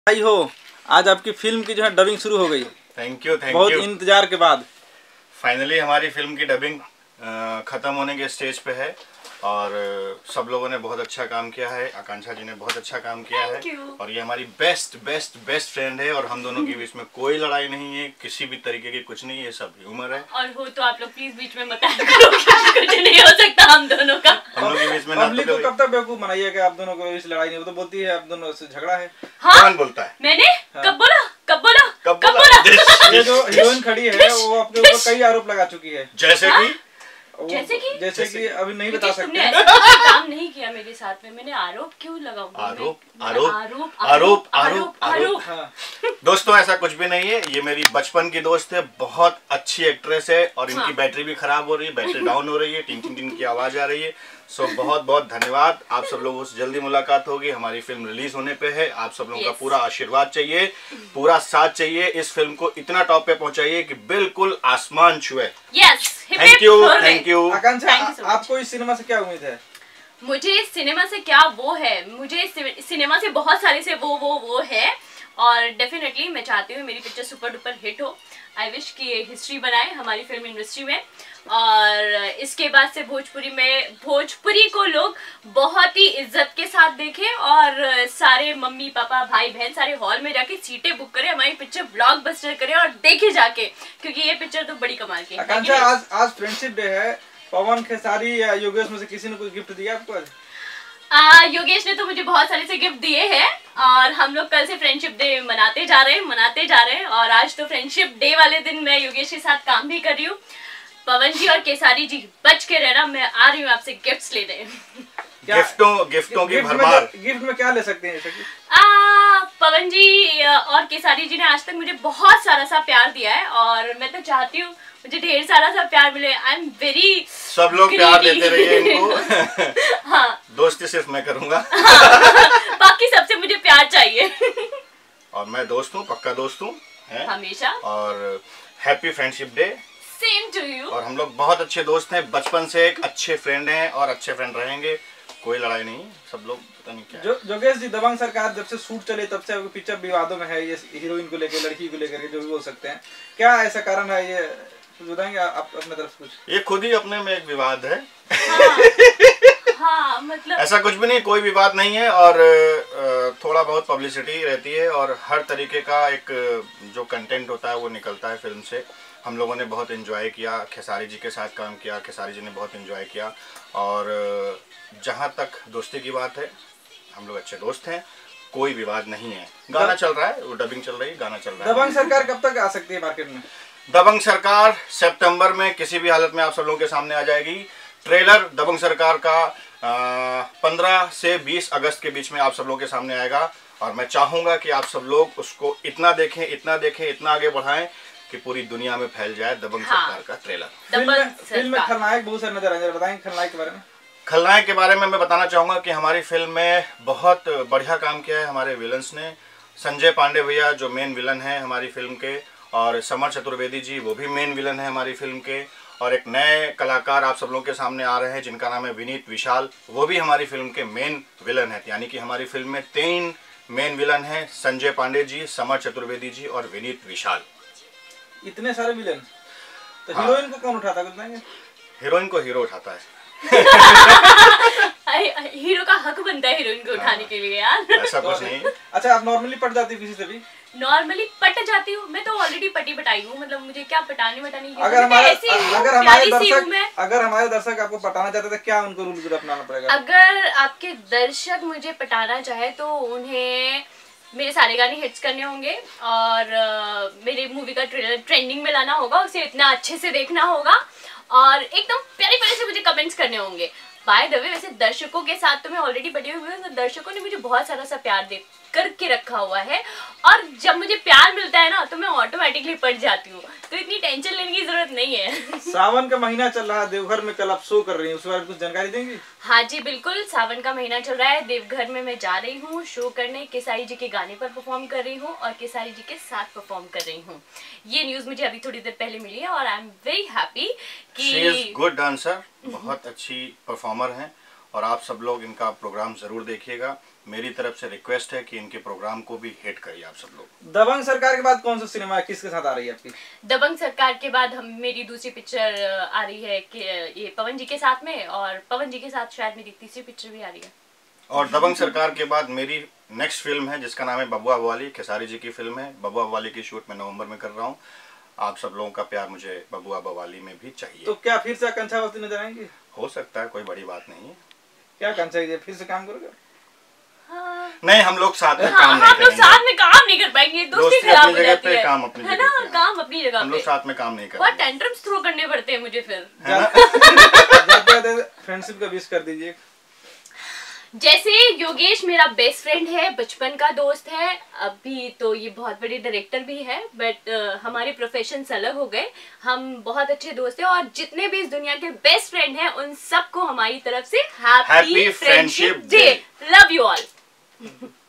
आई हो आज आपकी फिल्म की जो है डबिंग शुरू हो गई। थैंक यू बहुत इंतजार के बाद फाइनली हमारी फिल्म की डबिंग खत्म होने के स्टेज पे है और सब लोगों ने बहुत अच्छा काम किया है। आकांक्षा जी ने बहुत अच्छा काम किया है और ये हमारी बेस्ट बेस्ट बेस्ट फ्रेंड है और हम दोनों के बीच में कोई लड़ाई नहीं है, किसी भी तरीके की कुछ नहीं है, सब ह्यूमर है। और हो तो आप लोग प्लीज बीच में मत करो, कुछ नहीं हो सकता हम दोनों का। हम लोग के बीच में पब्लिक को कब तक बेवकूफ बनाइए कि आप दोनों को इस लड़ाई नहीं, वो तो बोलती है आप दोनों से झगड़ा है। हाँ? कौन बोलता है? मैंने हाँ। कब बोला? ये जो हीरोइन खड़ी है वो आपके ऊपर कई आरोप लगा चुकी है। जैसे कि अभी नहीं बता सकते। तुमने ऐसा काम नहीं किया मेरे साथ में, मैंने आरोप क्यों लगाऊंगा? आरोप। हाँ। दोस्तों ऐसा कुछ भी नहीं है, ये मेरी बचपन की दोस्त है, बहुत अच्छी एक्ट्रेस है और इनकी बैटरी भी खराब हो रही है, बैटरी डाउन हो रही है, टिंग टिंग टिंग की आवाज आ रही है। सो बहुत बहुत धन्यवाद, आप सब लोगों से जल्दी मुलाकात होगी। हमारी फिल्म रिलीज होने पे है, आप सब लोगों का पूरा आशीर्वाद चाहिए, पूरा साथ चाहिए। इस फिल्म को इतना टॉप पे पहुंचाइए कि बिल्कुल आसमान छुए। Thank you. आकांक्षा, आपको इस सिनेमा से क्या उम्मीद है? मुझे इस सिनेमा से क्या वो है, मुझे सिनेमा से बहुत सारे से वो है और डेफिनेटली मैं चाहती हूँ मेरी पिक्चर सुपर डुपर हिट हो। आई विश कि ये हिस्ट्री बनाए हमारी फिल्म इंडस्ट्री में और इसके बाद से भोजपुरी को लोग बहुत ही इज्जत के साथ देखें और सारे मम्मी पापा भाई बहन सारे हॉल में जाके सीटें बुक करें, हमारी पिक्चर ब्लॉकबस्टर करें और देखे जाके, क्योंकि ये पिक्चर तो बड़ी कमाल की है। आकांक्षा, आज फ्रेंडशिप डे है, पवन खेसारी या योगेश में से किसी ने कोई गिफ्ट दिया आपको आज? योगेश ने तो मुझे बहुत सारे से गिफ्ट दिए हैं और हम लोग कल से फ्रेंडशिप डे मनाते जा रहे हैं और आज तो फ्रेंडशिप डे वाले दिन मैं योगेश के साथ काम भी कर रही हूँ। पवन जी और केसारी जी बच के रहना, मैं आ रही हूँ आपसे गिफ्ट्स लेने। गिफ्टों की भरमार। गिफ्ट में क्या ले सकते हैं? पवन जी और केसारी जी ने आज तक मुझे बहुत सारा सा प्यार दिया है और मैं तो चाहती हूँ मुझे ढेर सारा सा प्यार मिले। आई एम वेरी, सब लोग प्यार देते रहिए इनको। हाँ, दोस्ती सिर्फ मैं करूँगा। बाकी सबसे मुझे प्यार चाहिए। और मैं दोस्त हूँ, पक्का दोस्त हूँ हमेशा। और happy friendship day. Same to you. और हम लोग बहुत अच्छे दोस्त हैं, बचपन से एक अच्छे फ्रेंड हैं और अच्छे फ्रेंड रहेंगे, कोई लड़ाई नहीं। सब लोग पता नहीं क्या जोगेश जी, दबंग सरकार जब से शूट चले तब से पिक्चर विवादों में है, ये हीरोइन को लेकर, लड़की को लेकर, जो भी बोल सकते हैं, क्या ऐसा कारण है? ये कुछ बताएंगे आप अपने तरफ से? कुछ ये खुद ही अपने में एक विवाद है। हाँ, मतलब ऐसा कुछ भी नहीं, कोई विवाद नहीं है और थोड़ा बहुत पब्लिसिटी रहती है और हर तरीके का एक जो कंटेंट होता है वो निकलता है फिल्म से। हम लोगों ने बहुत एंजॉय किया, खेसारी जी के साथ काम किया, खेसारी जी ने बहुत एंजॉय किया और जहाँ तक दोस्ती की बात है, हम लोग अच्छे दोस्त हैं, कोई विवाद नहीं है। गाना चल रहा है, वो डबिंग चल रही है, गाना चल रहा है। दबंग सरकार कब तक आ सकती है मार्केट में? दबंग सरकार सितंबर में किसी भी हालत में आप सब लोगों के सामने आ जाएगी। ट्रेलर दबंग सरकार का 15 से 20 अगस्त के बीच में आप सब लोगों के सामने आएगा और मैं चाहूँगा कि आप सब लोग उसको इतना देखें, इतना आगे बढ़ाएं कि पूरी दुनिया में फैल जाए दबंग सरकार का ट्रेलर। फिल्म में खलनायक बहुत सारे नजर आए, बताएंगे खलनायक के बारे में? खलनायक के बारे में मैं बताना चाहूँगा कि हमारी फिल्म में बहुत बढ़िया काम किया है हमारे विलन्स ने। संजय पांडे भैया जो मेन विलन है हमारी फिल्म के, और समर चतुर्वेदी जी वो भी मेन विलन है हमारी फिल्म के, और एक नए कलाकार आप सब लोगों के सामने आ रहे हैं जिनका नाम है विनीत विशाल, वो भी हमारी फिल्म के मेन विलन है। यानी कि हमारी फिल्म में 3 मेन विलन हैं, संजय पांडे जी, समर चतुर्वेदी जी और विनीत विशाल। इतने सारे विलन, तो हीरोइन को कौन उठाता है? हीरोइन को हीरो उठाता है। हीरो का हक बनता है हीरोइन को उठाने के लिए यार। ऐसा कुछ नहीं। अच्छा, आप नॉर्मली पट जाती हो किसी से भी? नॉर्मली पट जाती हूँ, मैं तो ऑलरेडी पटी पटाई हूँ, मतलब मुझे क्या पटाने वटाने की। अगर हमारे दर्शक आपको पटाना चाहते तो क्या उनको रूल अपनाना पड़ेगा? अगर आपके दर्शक मुझे पटाना चाहे तो उन्हें मेरे सारे गाने हिट्स करने होंगे और मेरे मूवी का ट्रेलर ट्रेंडिंग में लाना होगा, उसे इतना अच्छे से देखना होगा और एकदम प्यारे प्यारे से मुझे कमेंट्स करने होंगे। बाय द वे, वैसे दर्शकों के साथ तो मैं ऑलरेडी बटी हुई हूँ, तो दर्शकों ने मुझे बहुत सारा सा प्यार दे करके रखा हुआ है और जब मुझे प्यार मिलता है ना तो मैं ऑटोमेटिकली पट जाती हूँ, तो इतनी टेंशन लेने की जरूरत नहीं है। सावन का महीना चल रहा है, देवघर में कल आप शो कर रही हैं, उस बारे में कुछ जानकारी देंगी? हाँ जी बिल्कुल, सावन का महीना चल रहा है, देवघर में मैं जा रही हूँ शो करने, केसारी जी के गाने पर परफॉर्म कर रही हूँ और केसारी जी के साथ परफॉर्म कर रही हूँ। ये न्यूज मुझे अभी थोड़ी देर पहले मिली है और आई एम वेरी हैप्पी कि शी इज गुड डांसर, बहुत अच्छी परफॉर्मर हैं और आप सब लोग इनका प्रोग्राम जरूर देखिएगा। मेरी तरफ से रिक्वेस्ट है कि इनके प्रोग्राम को भी हिट करिए आप सब लोग। दबंग सरकार के बाद कौन सा सिनेमा किसके साथ आ रही है आपकी? दबंग सरकार के बाद मेरी दूसरी पिक्चर आ रही है कि ये पवन जी के साथ में, और पवन जी के साथ शायद मेरी तीसरी पिक्चर भी आ रही है। और दबंग सरकार के बाद मेरी नेक्स्ट फिल्म है जिसका नाम है बबुआ बवाली, खेसारी जी की फिल्म है। बबुआ बवाली की शूट मैं नवंबर में कर रहा हूँ। आप सब लोगों का प्यार मुझे बबुआ बवाली में भी चाहिए। तो क्या फिर से आकांक्षा अवस्थी नजर आएंगे? हो सकता है, कोई बड़ी बात नहीं है। क्या आकांक्षा फिर से काम करोगे? हाँ। नहीं, हम लोग साथ में हाँ, काम नहीं हम लोग करेंगे। साथ में काम नहीं कर पाएंगे, दोस्ती खराब हो जाती है, काम अपनी है जगह ना, पे। काम अपनी जगह हम लोग पे। साथ में काम नहीं बहुत करेंगे। टेंट्रम्स थ्रो करने पड़ते हैं मुझे फिर। जाते फ्रेंडशिप का विश कर दीजिए। जैसे योगेश मेरा बेस्ट फ्रेंड है, बचपन का दोस्त है, अभी तो ये बहुत बड़े डायरेक्टर भी है, बट हमारे प्रोफेशंस अलग हो गए। हम बहुत अच्छे दोस्त हैं और जितने भी इस दुनिया के बेस्ट फ्रेंड हैं उन सबको हमारी तरफ से happy friendship day. Love you all.